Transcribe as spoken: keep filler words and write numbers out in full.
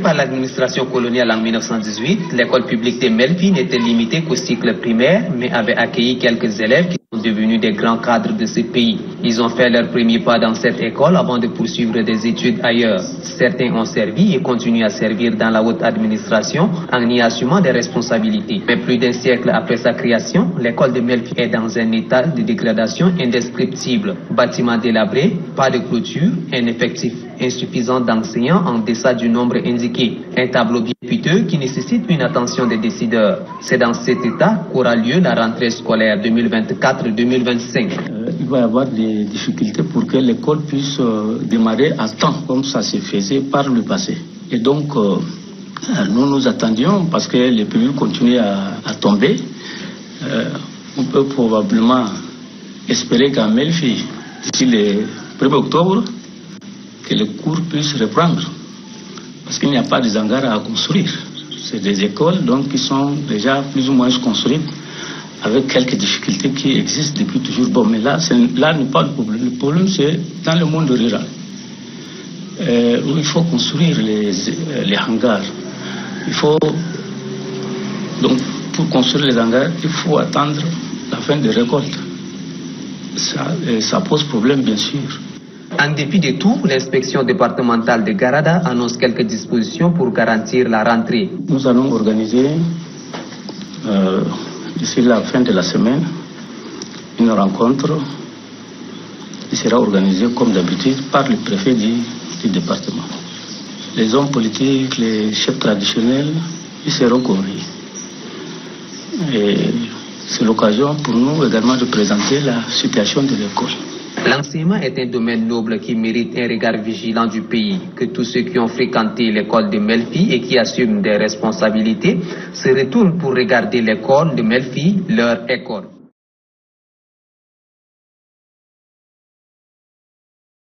par l'administration coloniale en mille neuf cent dix-huit, l'école publique de Melfi n'était limitée qu'au cycle primaire, mais avait accueilli quelques élèves qui sont devenus des grands cadres de ce pays. Ils ont fait leur premier pas dans cette école avant de poursuivre des études ailleurs. Certains ont servi et continuent à servir dans la haute administration en y assumant des responsabilités. Mais plus d'un siècle après sa création, l'école de Melfi est dans un état de dégradation indescriptible. Bâtiments délabrés, pas de clôture, un effectif insuffisant d'enseignants en deçà du nombre indiqué. Un tableau bien piteux qui nécessite une attention des décideurs. C'est dans cet état qu'aura lieu la rentrée scolaire deux mille vingt-quatre deux mille vingt-cinq. Euh, il va y avoir des difficultés pour que l'école puisse euh, démarrer à temps, comme ça se faisait par le passé. Et donc, euh, nous nous attendions, parce que les pluies continuent à, à tomber, euh, on peut probablement espérer qu'à Melfi, d'ici le premier octobre, que les cours puissent reprendre. Parce qu'il n'y a pas de hangars à construire. C'est des écoles donc, qui sont déjà plus ou moins construites avec quelques difficultés qui existent depuis toujours. Bon, mais là, là n'est pas le problème. Le problème, c'est dans le monde rural. Euh, où il faut construire les, les hangars. Il faut... Donc, pour construire les hangars, il faut attendre la fin des récoltes. Ça, ça pose problème, bien sûr. En dépit de tout, l'inspection départementale de Garada annonce quelques dispositions pour garantir la rentrée. Nous allons organiser, euh, d'ici la fin de la semaine, une rencontre qui sera organisée comme d'habitude par le préfet du, du département. Les hommes politiques, les chefs traditionnels, ils seront conviés. Et c'est l'occasion pour nous également de présenter la situation de l'école. L'enseignement est un domaine noble qui mérite un regard vigilant du pays. Que tous ceux qui ont fréquenté l'école de Melfi et qui assument des responsabilités se retournent pour regarder l'école de Melfi, leur école.